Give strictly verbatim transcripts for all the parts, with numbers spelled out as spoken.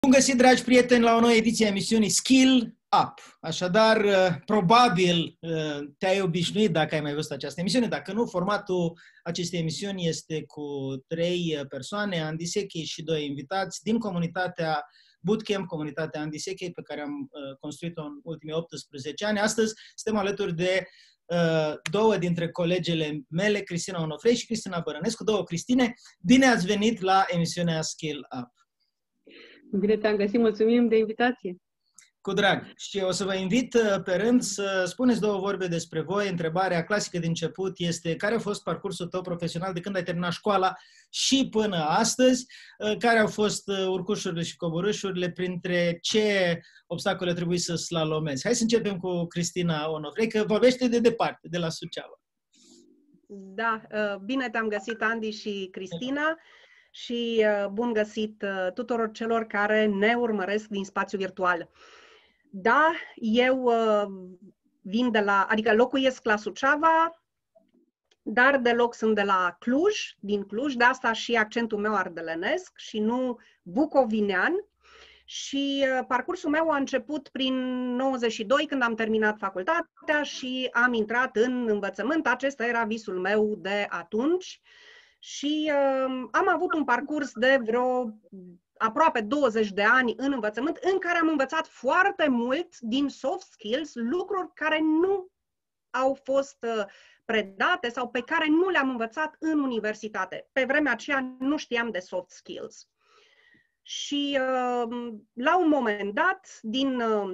Bun găsit, dragi prieteni, la o nouă ediție a emisiunii Skill Up. Așadar, probabil te-ai obișnuit dacă ai mai văzut această emisiune. Dacă nu, formatul acestei emisiuni este cu trei persoane, Andy Sechei și doi invitați din comunitatea Bootcamp, comunitatea Andy Sechei, pe care am construit-o în ultimii optsprezece ani. Astăzi suntem alături de două dintre colegele mele, Cristina Onofrei și Cristina Bărănescu, două Cristine. Bine ați venit la emisiunea Skill Up! Bine te-am găsit, mulțumim de invitație! Cu drag! Și o să vă invit pe rând să spuneți două vorbe despre voi. Întrebarea clasică de început este: care a fost parcursul tău profesional de când ai terminat școala și până astăzi? Care au fost urcușurile și coborâșurile? Printre ce obstacole trebuie să slalomezi? Hai să începem cu Cristina Onofrei, că vorbește de departe, de la Suceava. Da, bine te-am găsit, Andy și Cristina. Și bun găsit tuturor celor care ne urmăresc din spațiu virtual. Da, eu vin de la, adică locuiesc la Suceava, dar deloc sunt de la Cluj, din Cluj, de asta și accentul meu ardelenesc și nu bucovinean. Și parcursul meu a început prin nouăzeci și doi, când am terminat facultatea și am intrat în învățământ. Acesta era visul meu de atunci. Și uh, am avut un parcurs de vreo aproape douăzeci de ani în învățământ, în care am învățat foarte mult din soft skills, lucruri care nu au fost uh, predate sau pe care nu le-am învățat în universitate. Pe vremea aceea nu știam de soft skills. Și uh, la un moment dat, din, uh,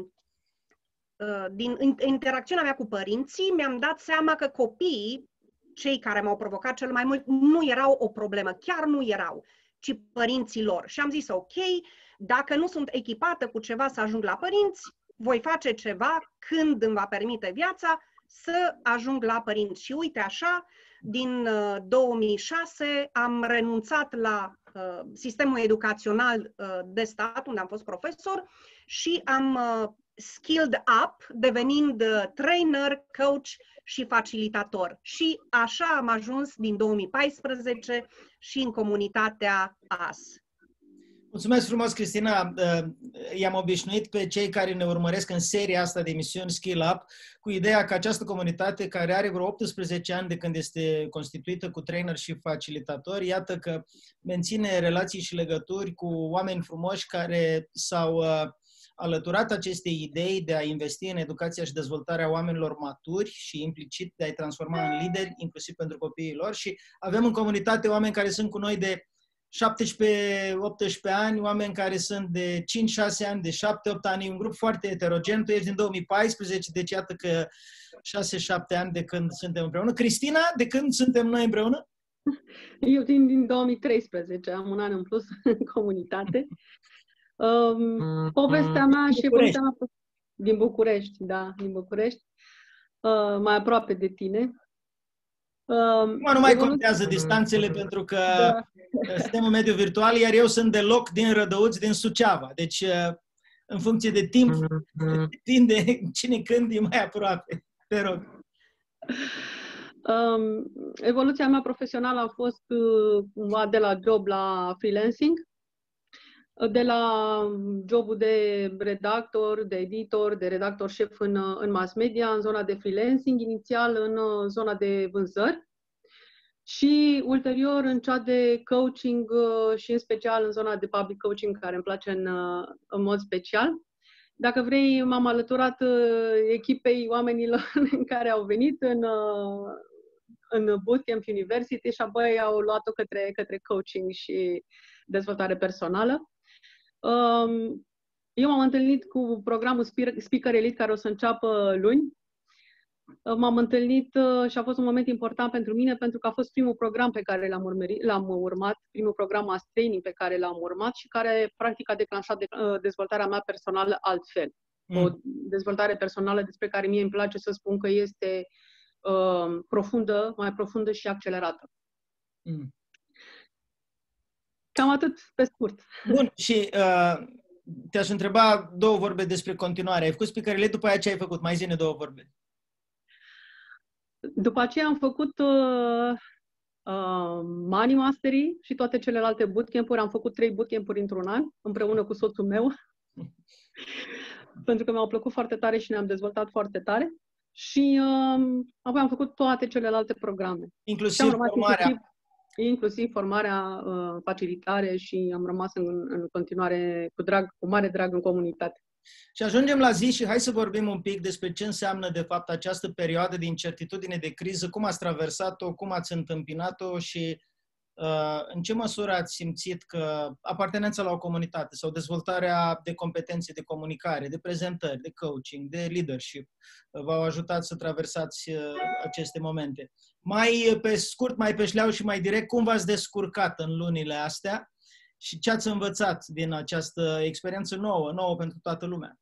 din interacțiunea mea cu părinții, mi-am dat seama că copiii, cei care m-au provocat cel mai mult, nu erau o problemă, chiar nu erau, ci părinții lor. Și am zis, ok, dacă nu sunt echipată cu ceva să ajung la părinți, voi face ceva când îmi va permite viața să ajung la părinți. Și uite așa, din uh, două mii șase am renunțat la uh, sistemul educațional uh, de stat, unde am fost profesor, și am uh, skilled up, devenind uh, trainer, coach și facilitator. Și așa am ajuns din două mii paisprezece și în comunitatea A S. Mulțumesc frumos, Cristina! I-am obișnuit pe cei care ne urmăresc în seria asta de emisiuni Skill Up cu ideea că această comunitate, care are vreo optsprezece ani de când este constituită cu trainer și facilitatori, iată că menține relații și legături cu oameni frumoși care s-au alăturat acestei idei de a investi în educația și dezvoltarea oamenilor maturi și implicit de a-i transforma în lideri, inclusiv pentru copiii lor. Și avem în comunitate oameni care sunt cu noi de șaptesprezece optsprezece ani, oameni care sunt de cinci șase ani, de șapte opt ani, e un grup foarte heterogen. Tu ești din două mii paisprezece, deci iată că șase șapte ani de când suntem împreună. Cristina, de când suntem noi împreună? Eu din, din două mii treisprezece, am un an în plus în comunitate. Um, povestea mea și evoluția mea din București, da, din București, uh, mai aproape de tine. Um, nu mai contează distanțele, pentru că da. Suntem în mediul virtual, iar eu sunt deloc din Rădăuți, din Suceava. Deci, uh, în funcție de timp, depinde cine când e mai aproape. Te rog. Um, evoluția mea profesională a fost uh, de la job la freelancing. De la jobul de redactor, de editor, de redactor șef în, în mass media, în zona de freelancing, inițial în zona de vânzări și ulterior în cea de coaching și în special în zona de public coaching, care îmi place în, în mod special. Dacă vrei, m-am alăturat echipei oamenilor în care au venit în, în Bootcamp University și apoi au luat-o către, către coaching și dezvoltare personală. Eu m-am întâlnit cu programul Speaker Elite, care o să înceapă luni. M-am întâlnit și a fost un moment important pentru mine, pentru că a fost primul program pe care l-am, urmărit, l-am urmat, primul program Mass Training pe care l-am urmat și care practic a declanșat de, dezvoltarea mea personală altfel. Mm. O dezvoltare personală despre care mie îmi place să spun că este uh, profundă, mai profundă și accelerată. Mm. Cam atât, pe scurt. Bun, și uh, te-aș întreba două vorbe despre continuare. Ai făcut Speaker Elite, după aia ce ai făcut? Mai zi-ne două vorbe. După aceea am făcut uh, uh, Money Mastery și toate celelalte bootcamp-uri. Am făcut trei bootcamp-uri într-un an, împreună cu soțul meu, pentru că mi-au plăcut foarte tare și ne-am dezvoltat foarte tare. Și uh, apoi am făcut toate celelalte programe. Inclusiv formarea. Inclusiv, inclusiv formarea, uh, facilitare și am rămas în, în continuare cu, drag, cu mare drag în comunitate. Și ajungem la zi și hai să vorbim un pic despre ce înseamnă de fapt această perioadă de incertitudine, de criză, cum ați traversat-o, cum ați întâmpinat-o și uh, în ce măsură ați simțit că apartenența la o comunitate sau dezvoltarea de competențe de comunicare, de prezentări, de coaching, de leadership uh, v-au ajutat să traversați uh, aceste momente. Mai pe scurt, mai pe șleau și mai direct, cum v-ați descurcat în lunile astea? Și ce ați învățat din această experiență nouă, nouă pentru toată lumea?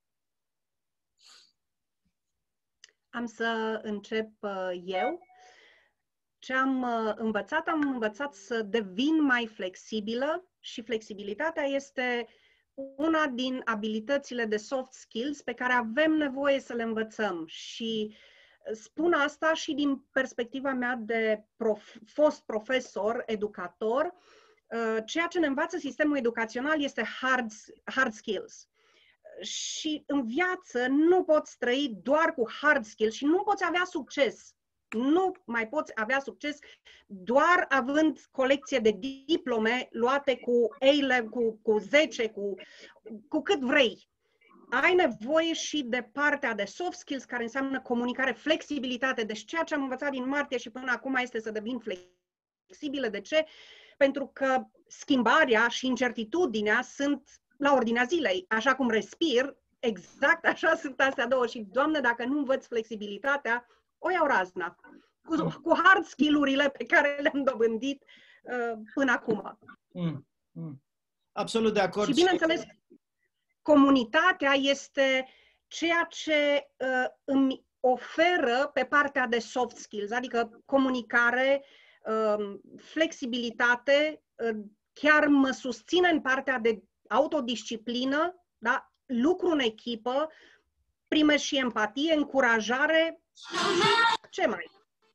Am să încep eu. Ce am învățat? Am învățat să devin mai flexibilă și flexibilitatea este una din abilitățile de soft skills pe care avem nevoie să le învățăm. Și spun asta și din perspectiva mea de prof, fost profesor, educator. Ceea ce ne învață sistemul educațional este hard, hard skills. Și în viață nu poți trăi doar cu hard skills și nu poți avea succes. Nu mai poți avea succes doar având colecție de diplome luate cu A-level, cu, cu zece, cu, cu cât vrei. Ai nevoie și de partea de soft skills, care înseamnă comunicare, flexibilitate. Deci ceea ce am învățat din martie și până acum este să devin flexibilă. De ce? Pentru că schimbarea și incertitudinea sunt la ordinea zilei. Așa cum respir, exact așa sunt astea două. Și, Doamne, dacă nu învăț flexibilitatea, o iau razna. Cu, cu hard skill-urile pe care le-am dobândit uh, până acum. Mm, mm. Absolut de acord. Și, bineînțeles, comunitatea este ceea ce uh, îmi oferă pe partea de soft skills, adică comunicare, uh, flexibilitate, uh, chiar mă susține în partea de autodisciplină, da? Lucru în echipă, primești și empatie, încurajare. Ce mai?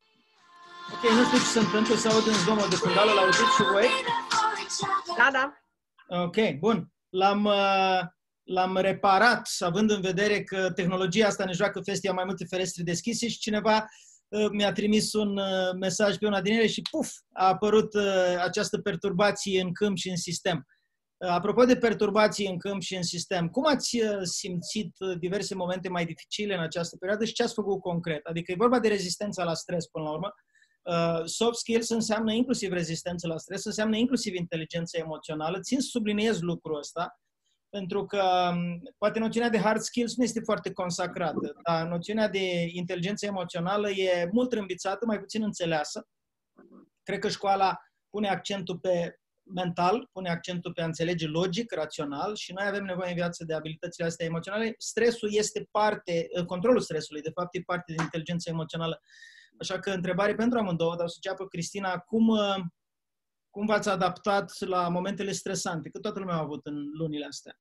Ok, nu știu ce se întâmplă, să aud în zgomot de fundală, l-auziți și voi? Da, da. Ok, bun. L-am, uh, l-am reparat, având în vedere că tehnologia asta ne joacă festia mai multe ferestre deschise și cineva uh, mi-a trimis un uh, mesaj pe una din ele și puf, a apărut uh, această perturbație în câmp și în sistem. Uh, apropo de perturbații în câmp și în sistem, cum ați uh, simțit uh, diverse momente mai dificile în această perioadă și ce ați făcut concret? Adică e vorba de rezistența la stres până la urmă. Uh, soft skills înseamnă inclusiv rezistență la stres, înseamnă inclusiv inteligență emoțională. Țin să subliniez lucrul ăsta, pentru că um, poate noțiunea de hard skills nu este foarte consacrată, dar noțiunea de inteligență emoțională e mult râmbițată, mai puțin înțeleasă. Cred că școala pune accentul pe mental, pune accentul pe a înțelege logic, rațional și noi avem nevoie în viață de abilitățile astea emoționale. Stresul este parte, controlul stresului, de fapt, e parte din inteligența emoțională. Așa că întrebare pentru amândouă, dar o să înceapă Cristina, cum, cum v-ați adaptat la momentele stresante? Că toată lumea a avut în lunile astea.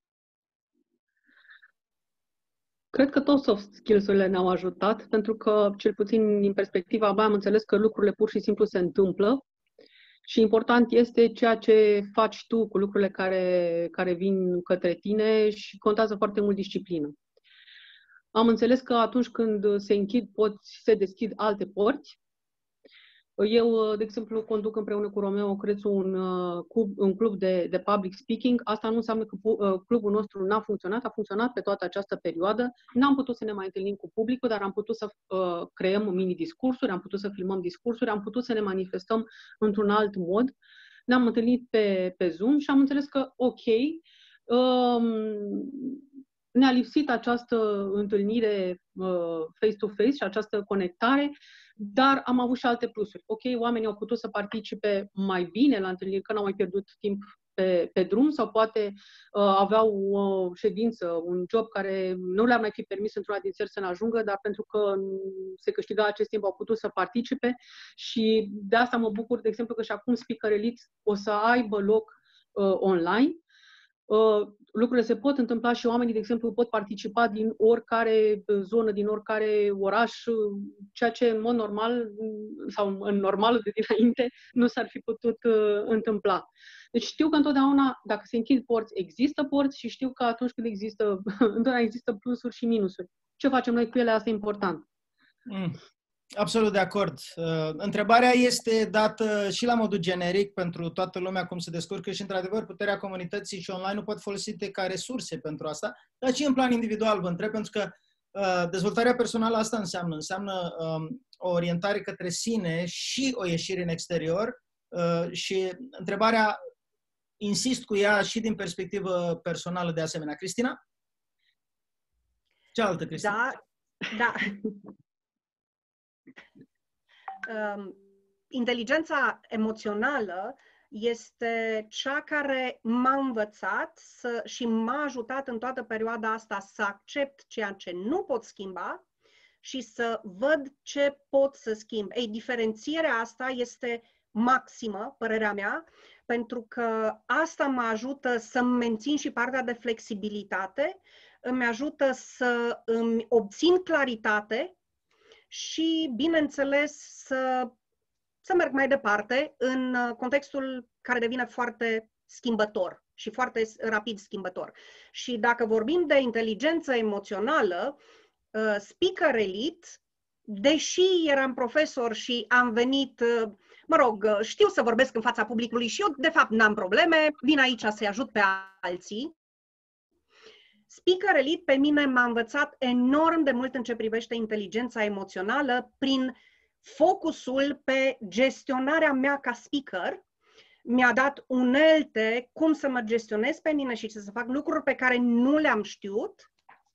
Cred că toți soft skills-urile ne-au ajutat, pentru că, cel puțin din perspectiva mea, am înțeles că lucrurile pur și simplu se întâmplă și important este ceea ce faci tu cu lucrurile care, care vin către tine și contează foarte mult disciplină. Am înțeles că atunci când se închid, poți se deschid alte porți. Eu, de exemplu, conduc împreună cu Romeo Crețu un, un club de, de public speaking. Asta nu înseamnă că clubul nostru n-a funcționat, a funcționat pe toată această perioadă. N-am putut să ne mai întâlnim cu publicul, dar am putut să uh, creăm mini-discursuri, am putut să filmăm discursuri, am putut să ne manifestăm într-un alt mod. Ne-am întâlnit pe, pe Zoom și am înțeles că, ok, um, ne-a lipsit această întâlnire uh, face-to-face și această conectare, dar am avut și alte plusuri. Ok, oamenii au putut să participe mai bine la întâlniri, că n-au mai pierdut timp pe, pe drum sau poate uh, aveau o ședință, un job care nu le-ar mai fi permis într-una din țări să ne ajungă, dar pentru că se câștiga acest timp au putut să participe și de asta mă bucur, de exemplu, că și acum Speaker Elite o să aibă loc uh, online. lucrurile se pot întâmpla și oamenii, de exemplu, pot participa din oricare zonă, din oricare oraș, ceea ce în mod normal sau în normalul de dinainte nu s-ar fi putut întâmpla. Deci știu că întotdeauna, dacă se închid porți, există porți și știu că atunci când există, întotdeauna există plusuri și minusuri. Ce facem noi cu ele, asta e important. Mm. Absolut de acord. Uh, întrebarea este dată și la modul generic pentru toată lumea cum se descurcă și, într-adevăr, puterea comunității și online nu pot folosite ca resurse pentru asta, dar și în plan individual vă întreb, pentru că uh, dezvoltarea personală asta înseamnă, înseamnă um, o orientare către sine și o ieșire în exterior uh, și întrebarea, insist cu ea și din perspectivă personală de asemenea. Cristina? Cealaltă Cristina. Da, da. Um, inteligența emoțională este cea care m-a învățat să, și m-a ajutat în toată perioada asta să accept ceea ce nu pot schimba și să văd ce pot să schimb. Ei, diferențierea asta este maximă, părerea mea, pentru că asta mă ajută să-mi mențin și partea de flexibilitate, îmi ajută să îmi obțin claritate și, bineînțeles, să, să merg mai departe în contextul care devine foarte schimbător și foarte rapid schimbător. Și dacă vorbim de inteligență emoțională, Speaker Elite, deși eram profesor și am venit, mă rog, știu să vorbesc în fața publicului și eu, de fapt, n-am probleme, vin aici să-i ajut pe alții. Speaker Elite pe mine m-a învățat enorm de mult în ce privește inteligența emoțională prin focusul pe gestionarea mea ca speaker. Mi-a dat unelte cum să mă gestionez pe mine și să fac lucruri pe care nu le-am știut.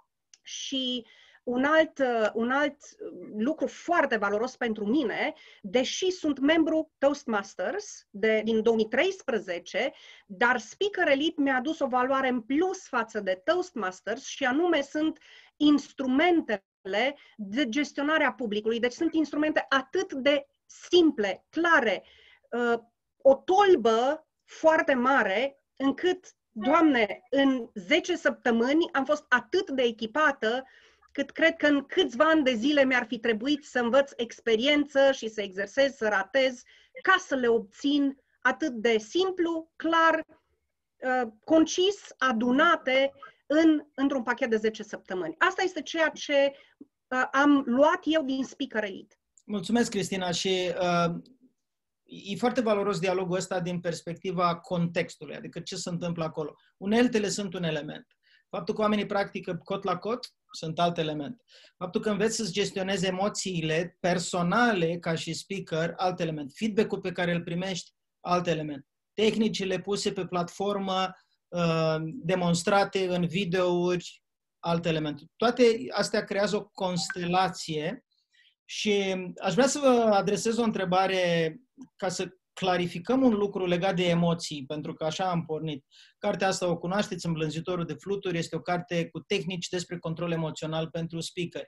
Și un alt, un alt lucru foarte valoros pentru mine, deși sunt membru Toastmasters de, din două mii treisprezece, dar Speaker Elite mi-a adus o valoare în plus față de Toastmasters și anume sunt instrumentele de gestionare a publicului. Deci sunt instrumente atât de simple, clare, o tolbă foarte mare încât, Doamne, în zece săptămâni am fost atât de echipată cât cred că în câțiva ani de zile mi-ar fi trebuit să învăț experiență și să exersez, să ratez, ca să le obțin atât de simplu, clar, concis, adunate în, într-un pachet de zece săptămâni. Asta este ceea ce am luat eu din Speaker Elite. Mulțumesc, Cristina, și uh, e foarte valoros dialogul ăsta din perspectiva contextului, adică ce se întâmplă acolo. Uneltele sunt un element. Faptul că oamenii practică cot la cot sunt alt element. Faptul că înveți să-ți gestionezi emoțiile personale ca și speaker, alt element. Feedback-ul pe care îl primești, alt element. Tehnicile puse pe platformă, demonstrate în videouri, alt element. Toate astea creează o constelație și aș vrea să vă adresez o întrebare ca să clarificăm un lucru legat de emoții, pentru că așa am pornit. Cartea asta o cunoașteți, Îmblânzitorul de fluturi, este o carte cu tehnici despre control emoțional pentru speakeri.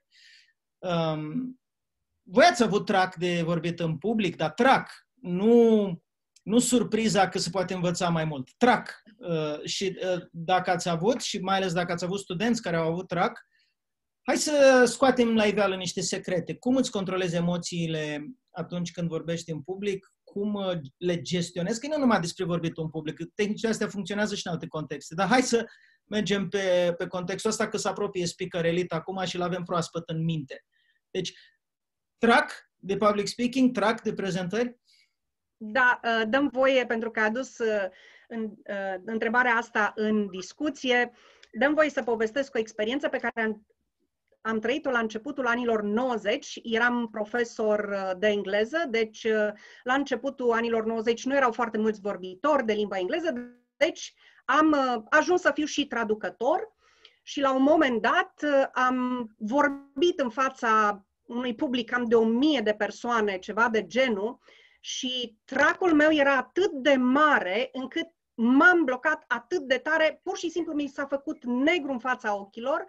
Um, voi ați avut trac de vorbit în public, dar trac, nu, nu surpriza că se poate învăța mai mult. Trac. Uh, și uh, dacă ați avut, și mai ales dacă ați avut studenți care au avut trac, hai să scoatem la iveală niște secrete. Cum îți controlezi emoțiile atunci când vorbești în public? Cum le gestionezi? Că nu numai despre vorbit în public. Tehnicile astea funcționează și în alte contexte. Dar hai să mergem pe, pe contextul ăsta, că se apropie Speaker Elite acum și l-avem proaspăt în minte. Deci, trac de public speaking, trac de prezentări? Da, dăm voie, pentru că a adus în, întrebarea asta în discuție, dăm voie să povestesc o experiență pe care am Am trăit-o la începutul anilor nouăzeci, eram profesor de engleză, deci la începutul anilor nouăzeci nu erau foarte mulți vorbitori de limba engleză, deci am ajuns să fiu și traducător și la un moment dat am vorbit în fața unui public cam de o mie de persoane, ceva de genul, și tracul meu era atât de mare încât m-am blocat atât de tare, pur și simplu mi s-a făcut negru în fața ochilor,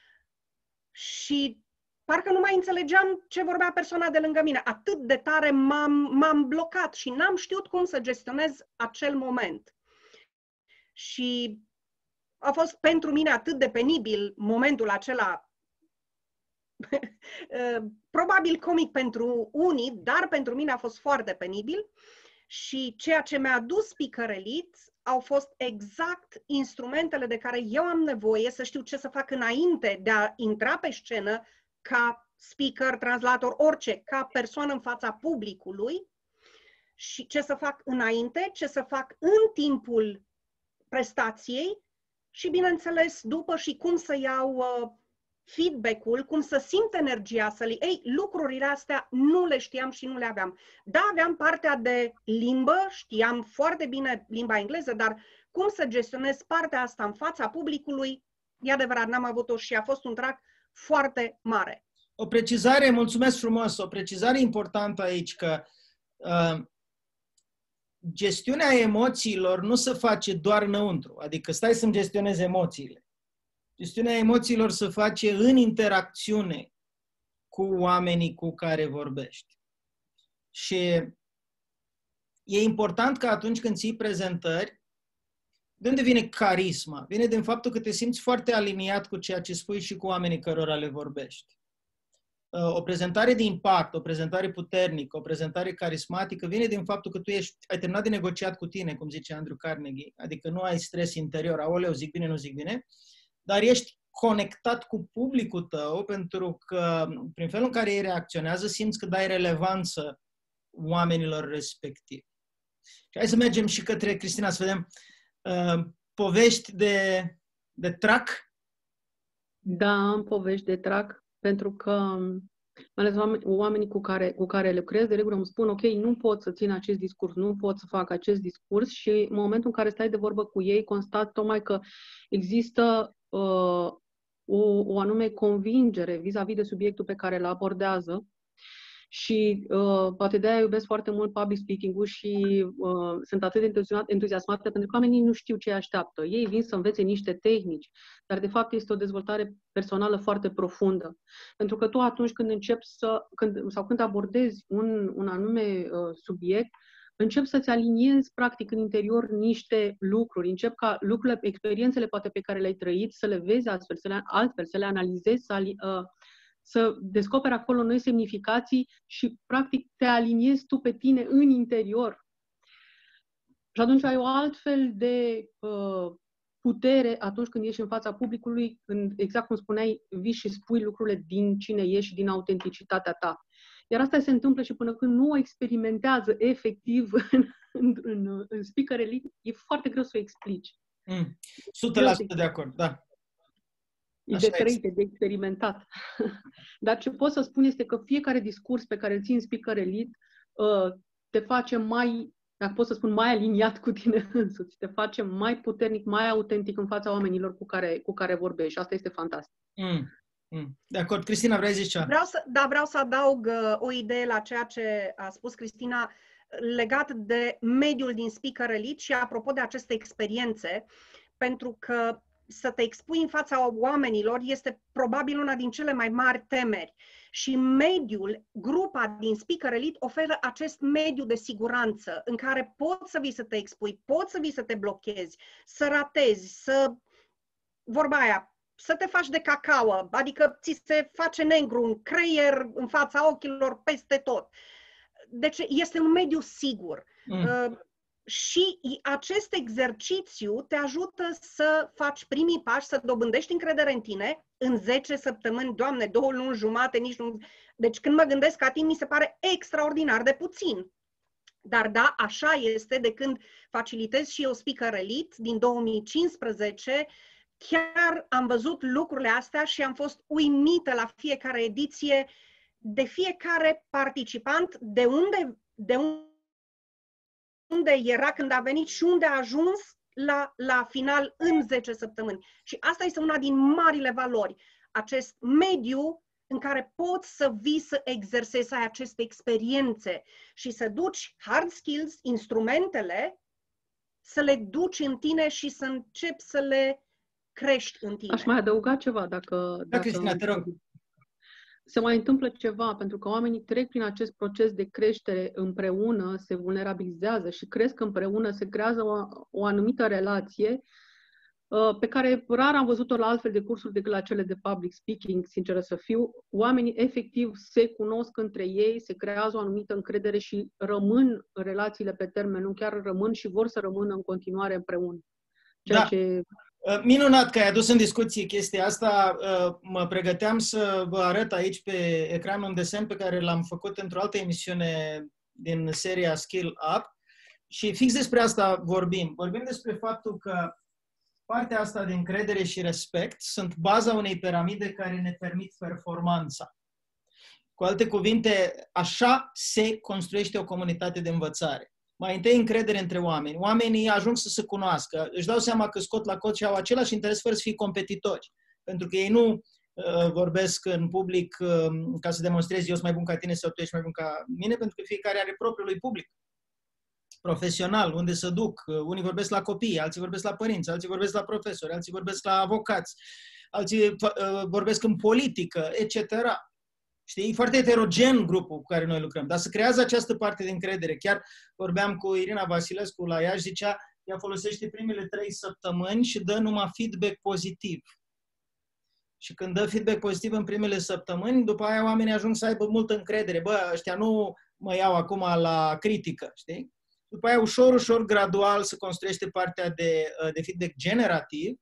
și parcă nu mai înțelegeam ce vorbea persoana de lângă mine. Atât de tare m-am, m-am blocat și n-am știut cum să gestionez acel moment. Și A fost pentru mine atât de penibil momentul acela, probabil comic pentru unii, dar pentru mine a fost foarte penibil și ceea ce mi-a adus Speaker Elite au fost exact instrumentele de care eu am nevoie să știu ce să fac înainte de a intra pe scenă ca speaker, translator, orice, ca persoană în fața publicului și ce să fac înainte, ce să fac în timpul prestației și, bineînțeles, după și cum să iau uh, feedback-ul, cum să simt energia sălii. Ei, lucrurile astea nu le știam și nu le aveam. Da, aveam partea de limbă, știam foarte bine limba engleză, dar cum să gestionez partea asta în fața publicului, e adevărat, n-am avut-o și a fost un trac foarte mare. O precizare, mulțumesc frumos, o precizare importantă aici, că uh, gestiunea emoțiilor nu se face doar înăuntru, adică stai să-mi gestionezi emoțiile. Gestiunea emoțiilor se face în interacțiune cu oamenii cu care vorbești. Și e important că atunci când ții prezentări, de unde vine carisma? Vine din faptul că te simți foarte aliniat cu ceea ce spui și cu oamenii cărora le vorbești. O prezentare de impact, o prezentare puternică, o prezentare carismatică vine din faptul că tu ești, ai terminat de negociat cu tine, cum zice Andrew Carnegie, adică nu ai stres interior, aoleu, zic bine, nu zic bine, dar ești conectat cu publicul tău pentru că prin felul în care ei reacționează simți că dai relevanță oamenilor respectivi. Și hai să mergem și către Cristina să vedem uh, povești de, de trac. Da, am povești de trac pentru că mai ales oameni, oamenii cu care, cu care lucrez de regulă îmi spun ok, nu pot să țin acest discurs, nu pot să fac acest discurs și în momentul în care stai de vorbă cu ei constat tocmai că există uh, o, o anume convingere vis-a-vis de subiectul pe care îl abordează și uh, poate de-aia iubesc foarte mult public speaking-ul și uh, sunt atât de entuziasmată pentru că oamenii nu știu ce așteaptă. Ei vin să învețe niște tehnici, dar de fapt este o dezvoltare personală foarte profundă. Pentru că tu atunci când începi să, când, sau când abordezi un, un anume uh, subiect, începi să-ți aliniezi practic în interior niște lucruri, încep ca lucrurile, experiențele poate pe care le-ai trăit, să le vezi astfel, să le, altfel, să le analizezi, să ali, uh, să descoperi acolo noi semnificații și, practic, te aliniezi tu pe tine în interior. Și atunci ai o altfel de uh, putere atunci când ești în fața publicului, când, exact cum spuneai, vii și spui lucrurile din cine ești și din autenticitatea ta. Iar asta se întâmplă și până când nu o experimentează efectiv în, în, în, în Speaker Elite, e foarte greu să o explici. Mm. o sută la sută de acord, da. E de trăit, de experimentat. Dar ce pot să spun este că fiecare discurs pe care îl ții în Speaker Elite uh, te face mai, dacă pot să spun, mai aliniat cu tine însuți, te face mai puternic, mai autentic în fața oamenilor cu care, cu care vorbești. Și asta este fantastic. Mm. Mm. De acord. Cristina, vrei zice ceva? Vreau să, da, vreau să adaug uh, o idee la ceea ce a spus Cristina legat de mediul din Speaker Elite și apropo de aceste experiențe, pentru că să te expui în fața oamenilor este probabil una din cele mai mari temeri. Și mediul, grupa din Speaker Elite oferă acest mediu de siguranță în care poți să vii să te expui, poți să vii să te blochezi, să ratezi, să, vorba aia, să te faci de cacao, adică ți se face negru în creier, în fața ochilor, peste tot. Deci este un mediu sigur. Mm. Uh, Și acest exercițiu te ajută să faci primii pași, să dobândești încredere în tine în zece săptămâni, Doamne, două luni jumate, nici nu... Deci când mă gândesc ca timp, mi se pare extraordinar de puțin. Dar da, așa este de când facilitez și eu Speaker Elite din două mii cincisprezece. Chiar am văzut lucrurile astea și am fost uimită la fiecare ediție de fiecare participant, de unde, de unde unde era când a venit și unde a ajuns la, la final în zece săptămâni. Și asta este una din marile valori. Acest mediu în care poți să vii să exersezi, să ai aceste experiențe și să duci hard skills, instrumentele, să le duci în tine și să începi să le crești în tine. Aș mai adăuga ceva, dacă... Da, dacă... Cristina, te rog. Se mai întâmplă ceva, pentru că oamenii trec prin acest proces de creștere împreună, se vulnerabilizează și cresc împreună, se creează o, o anumită relație pe care rar am văzut-o la altfel de cursuri decât la cele de public speaking, sinceră să fiu. Oamenii efectiv se cunosc între ei, se creează o anumită încredere și rămân relațiile pe termen lung, chiar rămân și vor să rămână în continuare împreună. Ceea da. ce... Minunat că ai adus în discuție chestia asta. Mă pregăteam să vă arăt aici pe ecran un desen pe care l-am făcut într-o altă emisiune din seria Skill Up și fix despre asta vorbim. Vorbim despre faptul că partea asta de încredere și respect sunt baza unei piramide care ne permit performanța. Cu alte cuvinte, așa se construiește o comunitate de învățare. Mai întâi încredere între oameni. Oamenii ajung să se cunoască, își dau seama că scot la cot și au același interes fără să fie competitori. Pentru că ei nu uh, vorbesc în public uh, ca să demonstreze eu sunt mai bun ca tine sau tu ești mai bun ca mine, pentru că fiecare are propriul lui public profesional, unde se duc. Unii vorbesc la copii, alții vorbesc la părinți, alții vorbesc la profesori, alții vorbesc la avocați, alții uh, vorbesc în politică, et cetera. Știi? E foarte heterogen grupul cu care noi lucrăm, dar se creează această parte de încredere. Chiar vorbeam cu Irina Vasilescu la Iași, zicea, ea folosește primele trei săptămâni și dă numai feedback pozitiv. Și când dă feedback pozitiv în primele săptămâni, după aia oamenii ajung să aibă multă încredere. Bă, ăștia nu mă iau acum la critică, știi? După aia, ușor, ușor, gradual, se construiește partea de, de feedback generativ,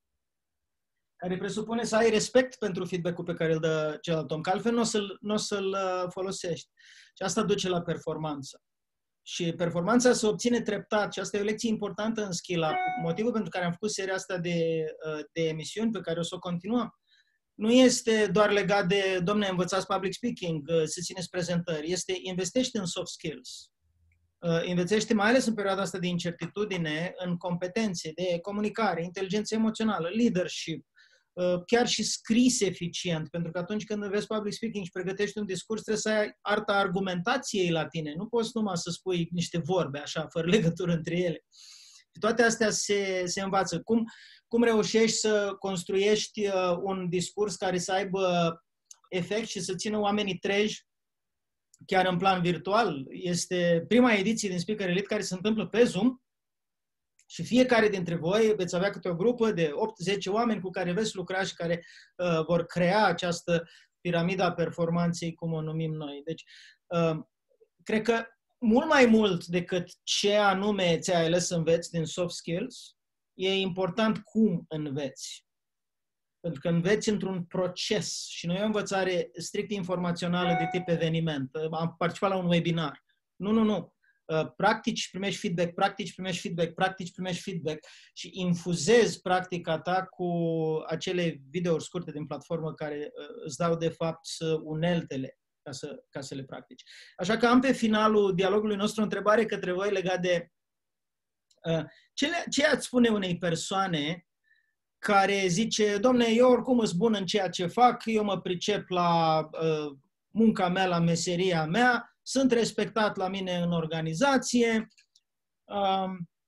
care presupune să ai respect pentru feedback-ul pe care îl dă celălalt om, că altfel nu o să-l, n-o să-l folosești. Și asta duce la performanță. Și performanța se obține treptat și asta e o lecție importantă în Skill Up. Motivul pentru care am făcut seria asta de, de emisiuni, pe care o să o continuăm, nu este doar legat de, domne, învățați public speaking, să țineți prezentări, este investește în soft skills. Investește mai ales în perioada asta de incertitudine în competențe de comunicare, inteligență emoțională, leadership, chiar și scris eficient, pentru că atunci când înveți public speaking și pregătești un discurs, trebuie să ai arta argumentației la tine. Nu poți numai să spui niște vorbe așa, fără legătură între ele. Și toate astea se, se învață. Cum, cum reușești să construiești un discurs care să aibă efect și să țină oamenii treji chiar în plan virtual. Este prima ediție din Speaker Elite care se întâmplă pe Zoom și fiecare dintre voi veți avea câte o grupă de opt zece oameni cu care veți lucra și care uh, vor crea această piramidă a performanței, cum o numim noi. Deci, uh, cred că mult mai mult decât ce anume ți-ai ales să înveți din soft skills, e important cum înveți. Pentru că înveți într-un proces și nu e o învățare strict informațională de tip eveniment. Am participat la un webinar. Nu, nu, nu. Practici, primești feedback, practici, primești feedback, practici, primești feedback și infuzezi practica ta cu acele videouri scurte din platformă care îți dau, de fapt, uneltele ca să, ca să le practici. Așa că am pe finalul dialogului nostru o întrebare către voi legat de ce, ce ați spune unei persoane care zice, domne, eu oricum sunt bun în ceea ce fac, eu mă pricep la uh, munca mea, la meseria mea, sunt respectat la mine în organizație, uh,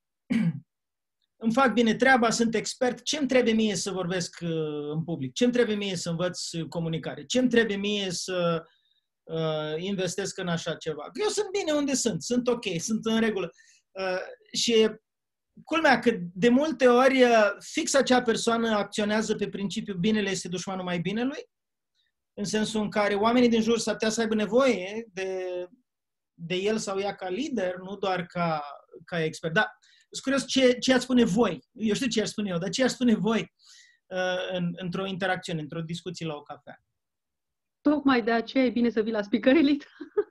îmi fac bine treaba, sunt expert, ce-mi trebuie mie să vorbesc uh, în public? Ce-mi trebuie mie să învăț comunicare? Ce-mi trebuie mie să uh, investesc în așa ceva? Eu sunt bine unde sunt, sunt ok, sunt în regulă. Uh, și culmea că de multe ori fix acea persoană acționează pe principiul binele este dușmanul mai binelui, în sensul în care oamenii din jur s-ar putea să aibă nevoie de, de el sau ea ca lider, nu doar ca, ca expert. Dar sunt curios ce, ce ați spune voi. Eu știu ce aș spune eu, dar ce aș spune voi uh, în, într-o interacțiune, într-o discuție la o cafea? Tocmai de aceea e bine să vii la Speaker Elite.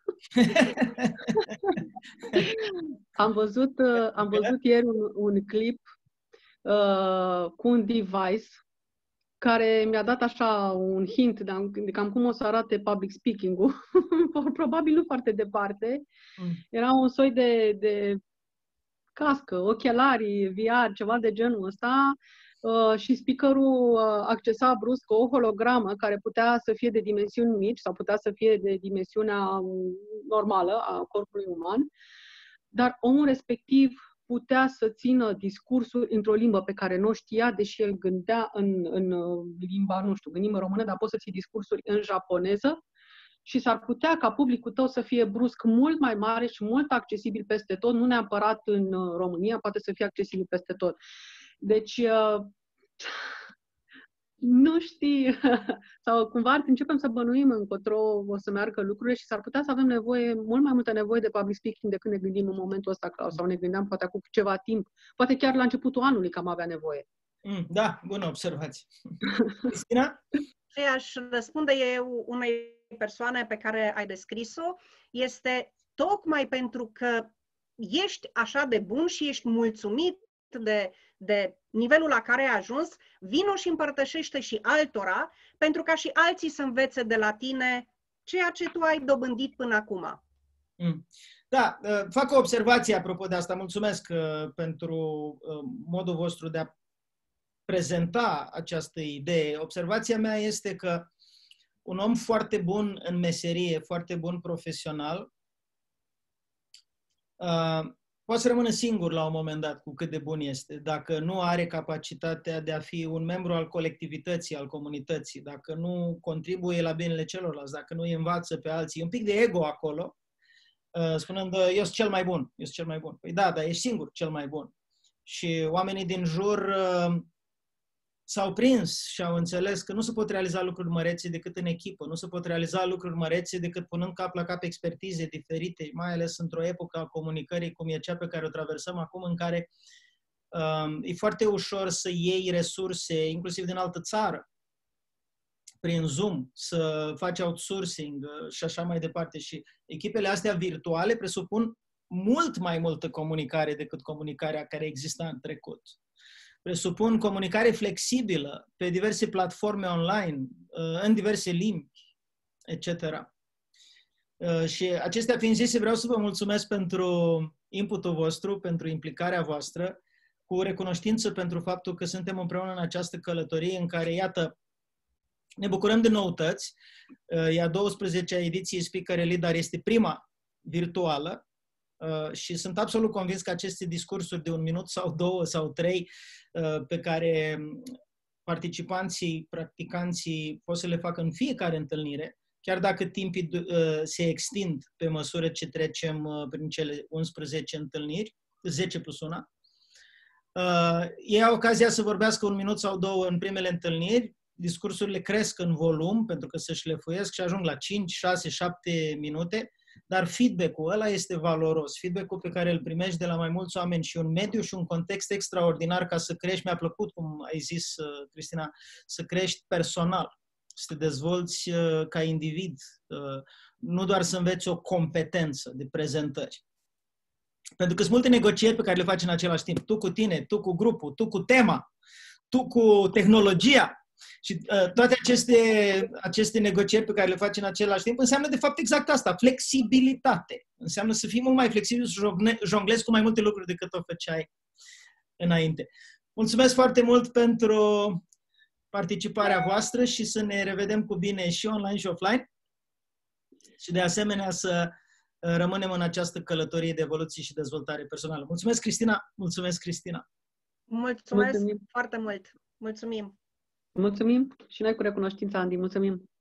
am văzut, uh, am văzut ieri un, un clip uh, cu un device care mi-a dat așa un hint de, de cam cum o să arate public speaking-ul. Probabil nu foarte departe. Mm. Era un soi de, de cască, ochelari, V R, ceva de genul ăsta. Uh, și speakerul uh, accesa brusc o hologramă care putea să fie de dimensiuni mici sau putea să fie de dimensiunea normală a corpului uman, dar omul respectiv putea să țină discursuri într-o limbă pe care nu o știa, deși el gândea în, în limba, nu știu, gândim în română, dar poți să ții discursuri în japoneză și s-ar putea ca publicul tău să fie brusc mult mai mare și mult accesibil peste tot, nu neapărat în România, poate să fie accesibil peste tot. Deci, uh, nu știi, sau cumva începem să bănuim încotro o să meargă lucrurile și s-ar putea să avem nevoie, mult mai multă nevoie de public speaking decât ne gândim în momentul ăsta, sau ne gândeam poate acum ceva timp, poate chiar la începutul anului că am avea nevoie. Mm, da, bună observație. Cristina? Ce aș răspunde eu unei persoane pe care ai descris-o este tocmai pentru că ești așa de bun și ești mulțumit de, de nivelul la care ai ajuns, vino și împărtășește și altora, pentru ca și alții să învețe de la tine ceea ce tu ai dobândit până acum. Mm. Da, fac o observație apropo de asta. Mulțumesc pentru modul vostru de a prezenta această idee. Observația mea este că un om foarte bun în meserie, foarte bun profesional, uh, poate să rămână singur la un moment dat cu cât de bun este, dacă nu are capacitatea de a fi un membru al colectivității, al comunității, dacă nu contribuie la binele celorlalți, dacă nu îi învață pe alții. Un pic de ego acolo, uh, spunând, eu sunt cel mai bun, eu sunt cel mai bun. Păi da, dar ești singur cel mai bun. Și oamenii din jur uh, s-au prins și au înțeles că nu se pot realiza lucruri mărețe decât în echipă, nu se pot realiza lucruri mărețe decât punând cap la cap expertize diferite, mai ales într-o epocă a comunicării cum e cea pe care o traversăm acum, în care um, e foarte ușor să iei resurse, inclusiv din altă țară, prin Zoom, să faci outsourcing uh, și așa mai departe. Și echipele astea virtuale presupun mult mai multă comunicare decât comunicarea care exista în trecut. Presupun comunicare flexibilă pe diverse platforme online, în diverse limbi, et cetera. Și acestea fiind zise, vreau să vă mulțumesc pentru inputul vostru, pentru implicarea voastră, cu recunoștință pentru faptul că suntem împreună în această călătorie în care, iată, ne bucurăm de noutăți. E a douăsprezecea ediție Speaker Elite, dar este prima virtuală. Uh, și sunt absolut convins că aceste discursuri de un minut sau două sau trei uh, pe care participanții, practicanții pot să le facă în fiecare întâlnire, chiar dacă timpii uh, se extind pe măsură ce trecem uh, prin cele unsprezece întâlniri, zece plus unu, uh, ei au ocazia să vorbească un minut sau două în primele întâlniri, discursurile cresc în volum pentru că se șlefuiesc și ajung la cinci, șase, șapte minute, dar feedback-ul ăla este valoros. Feedback-ul pe care îl primești de la mai mulți oameni și un mediu și un context extraordinar ca să crești. Mi-a plăcut, cum ai zis, Cristina, să crești personal, să te dezvolți ca individ, nu doar să înveți o competență de prezentări. Pentru că sunt multe negocieri pe care le faci în același timp. Tu cu tine, tu cu grupul, tu cu tema, tu cu tehnologia. Și uh, toate aceste, aceste negocieri pe care le faci în același timp înseamnă de fapt exact asta, flexibilitate. Înseamnă să fii mult mai flexibil, să jonglezi cu mai multe lucruri decât o făceai înainte. Mulțumesc foarte mult pentru participarea voastră și să ne revedem cu bine și online și offline. Și de asemenea să rămânem în această călătorie de evoluție și dezvoltare personală. Mulțumesc, Cristina! Mulțumesc, Cristina! Mulțumesc Mulțumim. foarte mult! Mulțumim! Mulțumim și noi cu recunoștința, Andy. Mulțumim!